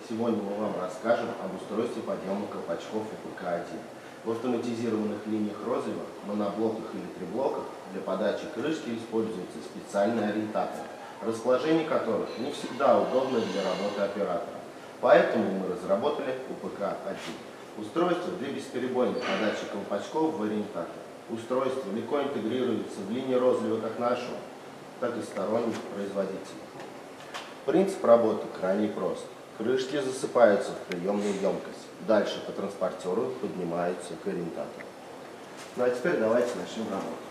Сегодня мы вам расскажем об устройстве подъема колпачков УПК-1. В автоматизированных линиях розлива, моноблоках или триблоках для подачи крышки используются специальные ориентаторы, расположение которых не всегда удобно для работы оператора. Поэтому мы разработали УПК-1. Устройство для бесперебойной подачи колпачков в ориентатор. Устройство легко интегрируется в линии розлива как нашего, так и сторонних производителей. Принцип работы крайне прост. Крышки засыпаются в приемную емкость. Дальше по транспортеру поднимаются к ориентатору. Ну а теперь давайте начнем работу.